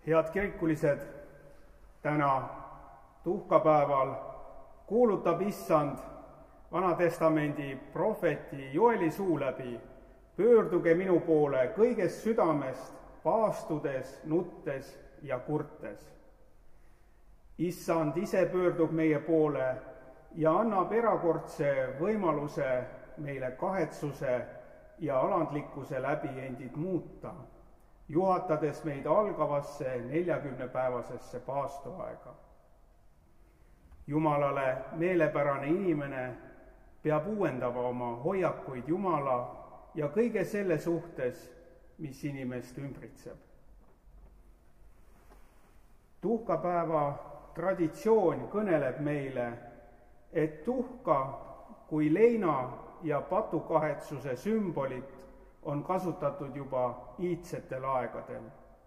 Head kirikulised, täna tuhkapäeval kuulutab Issand Vanatestamendi prohveti Joeli suu läbi: pöörduge minu poole kõigest südamest, paastudes, nuttes ja kurtes. Issand ise pöördub meie poole ja annab erakordse võimaluse meile kahetsuse ja alandlikkuse läbi endid muuta, juhatades meid algavasse 40-päevasesse paastuaega. Jumalale meelepärane inimene peab uuendama oma hoiakuid Jumala ja kõige selle suhtes, mis inimest ümbritseb. Tuhkapäeva traditsioon kõneleb meile, et tuhka kui leina ja patukahetsuse sümbolit on kasutatud juba iidsetel aegadel.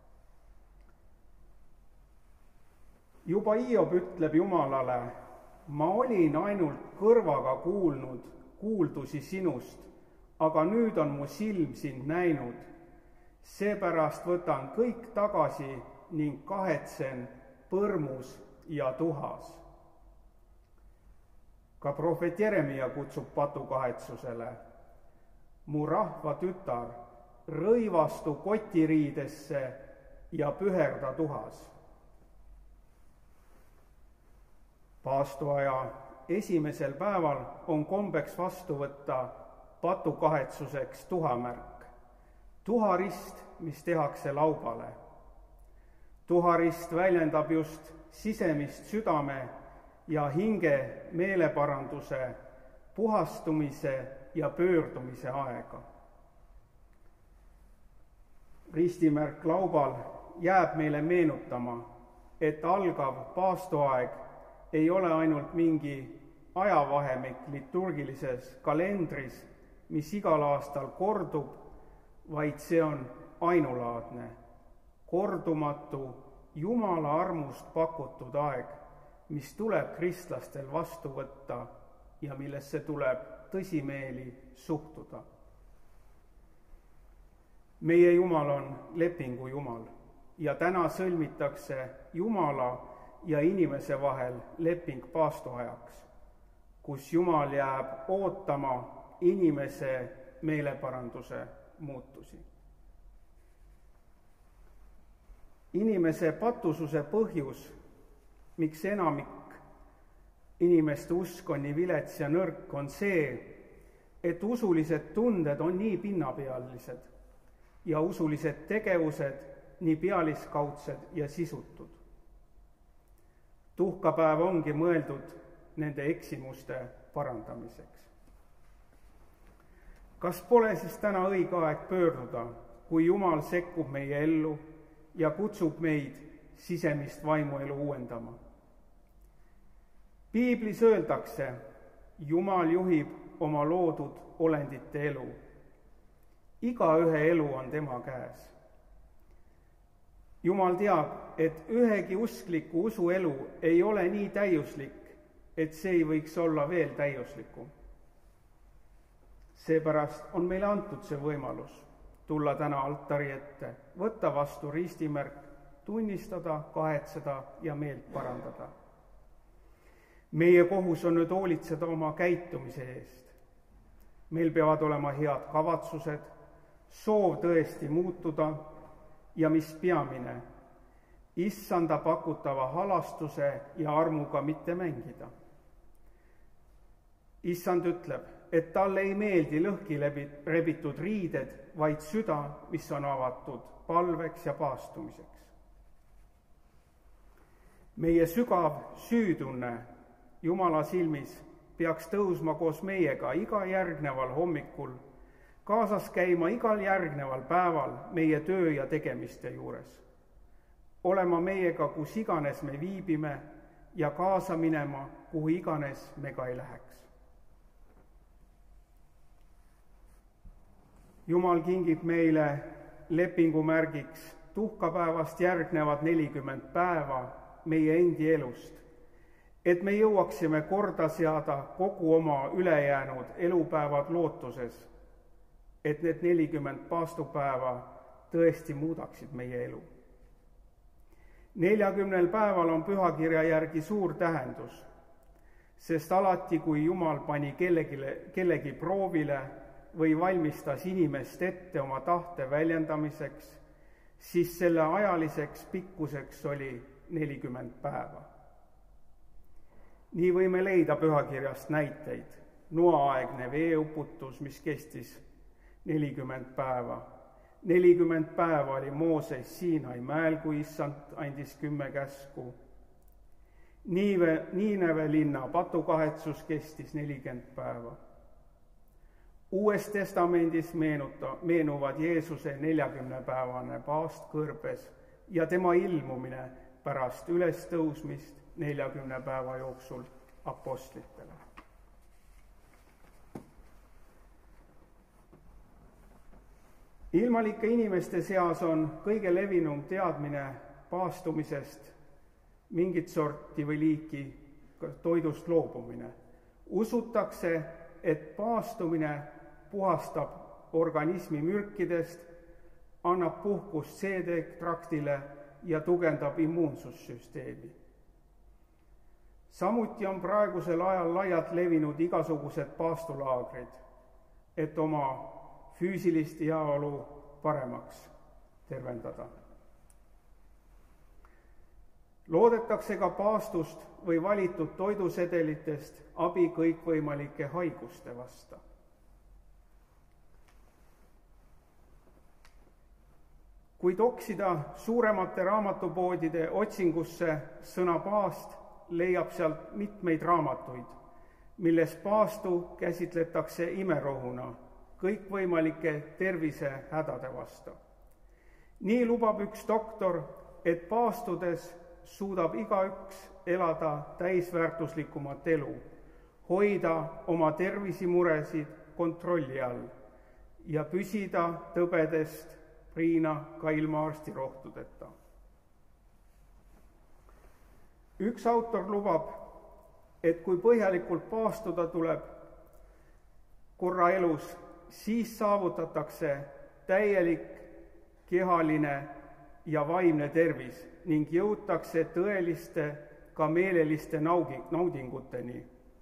Juba Hiob ütleb Jumalale: ma olin ainult kõrvaga kuulnud kuuldusi sinust, aga nüüd on mu silm sind näinud. Seepärast võtan kõik tagasi ning kahetsen põrmus ja tuhas. Ka prohvet Jeremia kutsub patukahetsusele: mu rahva tütar, rõivastu kotiriidesse ja püherda tuhas. Paastuaja esimesel päeval on kombeks vastu võtta patukahetsuseks tuhamärk, tuharist, mis tehakse laubale. Tuharist väljendab just sisemist südame ja hinge meeleparanduse, puhastumise ja pöördumise aega. Ristimärk laubal jääb meile meenutama, et algav paastuaeg ei ole ainult mingi ajavahemik liturgilises kalendris, mis igal aastal kordub, vaid see on ainulaadne, kordumatu Jumala armust pakutud aeg, mis tuleb kristlastel vastu võtta ja millesse tuleb tõsimeeli suhtuda. Meie Jumal on lepingu Jumal ja täna sõlmitakse Jumala ja inimese vahel leping paastuajaks, kus Jumal jääb ootama inimese meeleparanduse muutusi. Inimese patususe põhjus, miks enamik inimeste usk on nii vilets ja nõrk, on see, et usulised tunded on nii pinnapealised ja usulised tegevused nii pealiskaudsed ja sisutud. Tuhkapäev ongi mõeldud nende eksimuste parandamiseks. Kas pole siis täna õige aeg pöörduda, kui Jumal sekkub meie ellu ja kutsub meid sisemist vaimuelu uuendama? Piiblis öeldakse, Jumal juhib oma loodud olendite elu. Igaühe elu on tema käes. Jumal teab, et ühegi uskliku usuelu ei ole nii täiuslik, et see ei võiks olla veel täiuslikum. Seepärast on meile antud see võimalus tulla täna altari ette, võtta vastu ristimärk, tunnistada, kahetseda ja meelt parandada. Meie kohus on nüüd hoolitseda oma käitumise eest. Meil peavad olema head kavatsused, soov tõesti muutuda ja mis peamine, Issanda pakutava halastuse ja armuga mitte mängida. Issand ütleb, et talle ei meeldi lõhki rebitud riided, vaid süda, mis on avatud palveks ja paastumiseks. Meie sügav süütunne Jumala silmis peaks tõusma koos meiega iga järgneval hommikul, kaasas käima igal järgneval päeval meie töö ja tegemiste juures, olema meiega, kus iganes me viibime ja kaasa minema, kuhu iganes me ka ei läheks. Jumal kingib meile lepingumärgiks tuhkapäevast järgnevad 40 päeva meie endi elust, et me jõuaksime korda seada kogu oma ülejäänud elupäevad lootuses, et need 40 paastupäeva tõesti muudaksid meie elu. 40 päeval on pühakirja järgi suur tähendus, sest alati, kui Jumal pani kellegi proovile või valmistas inimest ette oma tahte väljendamiseks, siis selle ajaliseks pikkuseks oli 40 päeva. Nii võime leida pühakirjast näiteid. Noa-aegne veeuputus, mis kestis 40 päeva. 40 päeva oli Mooses Siinai mäel, kui issand andis 10 käsku. Niineve linna patukahetsus kestis 40 päeva. Uues testamendis meenuvad Jeesuse 40-päevane paast kõrbes ja tema ilmumine pärast ülestõusmist 40 päeva jooksul apostlitele. Ilmalike inimeste seas on kõige levinum teadmine paastumisest mingit sorti või liiki toidust loobumine. Usutakse, et paastumine puhastab organismi mürkidest, annab puhkust seedetraktile ja tugevdab immuunsussüsteemi. Samuti on praegusel ajal laialt levinud igasugused paastulaagrid, et oma füüsilist heaolu paremaks tervendada. Loodetakse ka paastust või valitud toidusedelitest abi kõikvõimalike haiguste vastu. Kui toksida suuremate raamatupoodide otsingusse sõna paast, leiab sealt mitmeid raamatuid, milles paastu käsitletakse imerohuna kõikvõimalike tervisehädade vastu. Nii lubab üks doktor, et paastudes suudab igaüks elada täisväärtuslikumat elu, hoida oma tervisimuresid kontrolli all ja püsida tõbedest priina ka ilma arstirohtudeta. Üks autor lubab, et kui põhjalikult paastuda tuleb korra elus, siis saavutatakse täielik kehaline ja vaimne tervis ning jõutakse tõeliste ka meeleliste naudinguteni.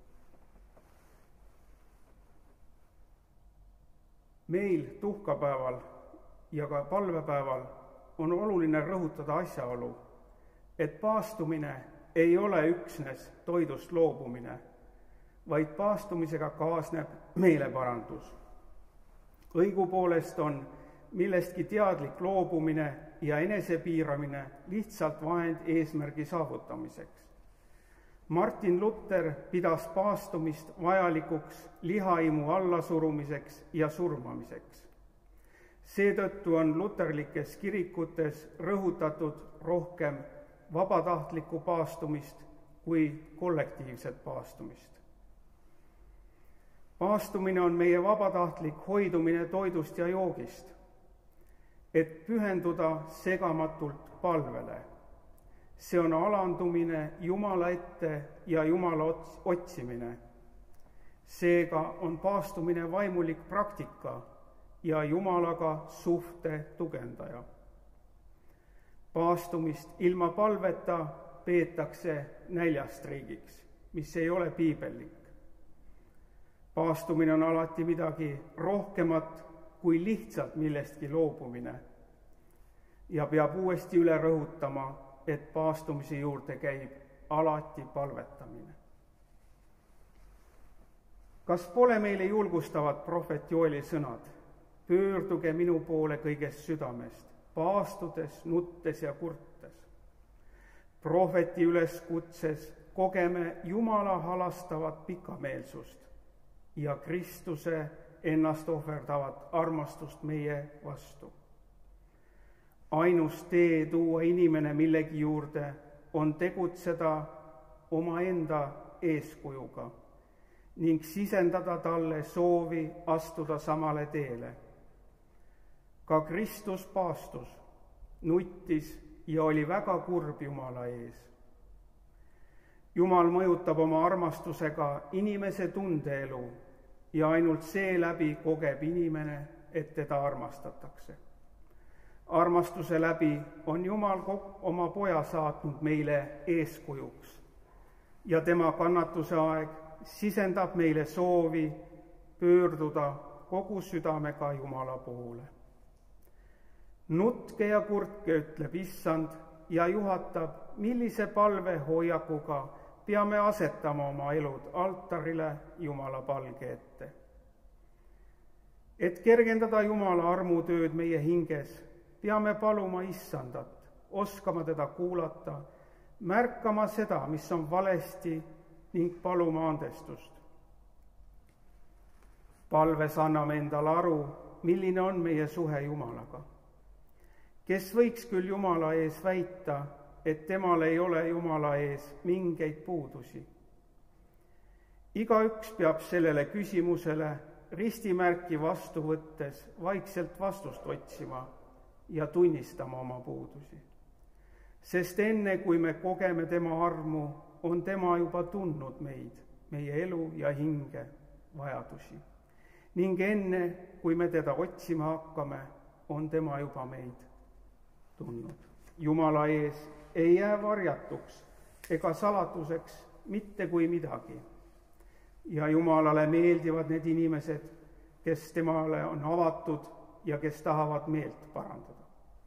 Meil tuhkapäeval ja ka palvepäeval on oluline rõhutada asjaolu, et paastumine ei ole üksnes toidust loobumine, vaid paastumisega kaasneb meeleparandus. Õigupoolest on millestki teadlik loobumine ja enesepiiramine lihtsalt vahend eesmärgi saavutamiseks. Martin Luther pidas paastumist vajalikuks lihaimu allasurumiseks ja surmamiseks. Seetõttu on luterlikes kirikutes rõhutatud rohkem vabatahtlikku paastumist kui kollektiivset paastumist. Paastumine on meie vabatahtlik hoidumine toidust ja joogist, et pühenduda segamatult palvele. See on alandumine Jumala ette ja Jumala otsimine. Seega on paastumine vaimulik praktika ja Jumalaga suhte tugevdaja. Paastumist ilma palveta peetakse näljastreigiks, mis ei ole piibellik. Paastumine on alati midagi rohkemat kui lihtsalt millestki loobumine ja peab uuesti üle rõhutama, et paastumise juurde käib alati palvetamine. Kas pole meile julgustavad prohvet Joeli sõnad? Pöörduge minu poole kõigest südamest, paastudes, nuttes ja kurtes. Prohveti üleskutses kogeme Jumala halastavat pikameelsust ja Kristuse ennast ohverdavat armastust meie vastu. Ainus tee tuua inimene millegi juurde on tegutseda omaenda eeskujuga ning sisendada talle soovi astuda samale teele. Ka Kristus paastus, nuttis ja oli väga kurb Jumala ees. Jumal mõjutab oma armastusega inimese tundeelu ja ainult seeläbi kogeb inimene, et teda armastatakse. armastuse läbi on Jumal oma poja saatnud meile eeskujuks ja tema kannatuse aeg sisendab meile soovi pöörduda kogu südamega Jumala poole. Nutke ja kurtke, ütleb Issand ja juhatab, millise palvehoiakuga peame asetama oma elud altarile Jumala palge ette. Et kergendada Jumala armutööd meie hinges, peame paluma Issandat, oskama teda kuulata, märkama seda, mis on valesti ning paluma andestust. Palves anname endale aru, milline on meie suhe Jumalaga. Kes võiks küll Jumala ees väita, et temal ei ole Jumala ees mingeid puudusi? Igaüks peab sellele küsimusele ristimärki vastu võttes vaikselt vastust otsima ja tunnistama oma puudusi. Sest enne, kui me kogeme tema armu, on tema juba tundnud meid, meie elu ja hinge vajadusi. Ning enne, kui me teda otsima hakkame, on tema juba meid tundnud. Jumala ees ei jää varjatuks ega salatuseks mitte kui midagi. Ja Jumalale meeldivad need inimesed, kes temale on avatud ja kes tahavad meelt parandada.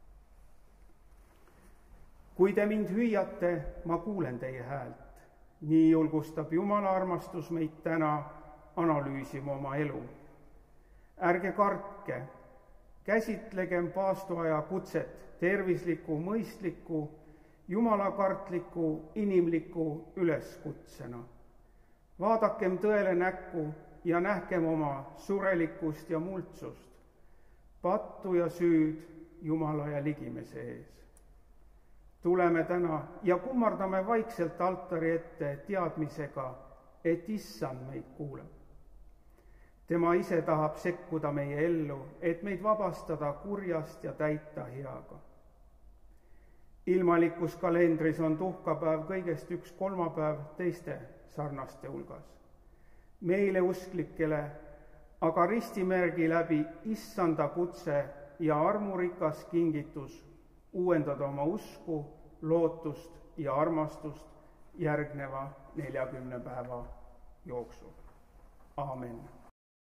Kui te mind hüüate, ma kuulen teie häält. Nii julgustab Jumala armastus meid täna analüüsima oma elu. Ärge kartke, käsitlegem paastuaja kutset tervisliku, mõistliku, jumalakartliku, inimliku üleskutsena. Vaadakem tõele näkku ja nähkem oma surelikkust ja multsust, pattu ja süüd Jumala ja ligimese ees. Tuleme täna ja kummardame vaikselt altari ette teadmisega, et Issand meid kuuleb. Tema ise tahab sekkuda meie ellu, et meid vabastada kurjast ja täita heaga. Ilmalikus kalendris on tuhkapäev kõigest üks kolmapäev teiste sarnaste hulgas. Meile usklikele aga ristimärgi läbi Issanda kutse ja armurikas kingitus uuendada oma usku, lootust ja armastust järgneva 40 päeva jooksul. Aamen.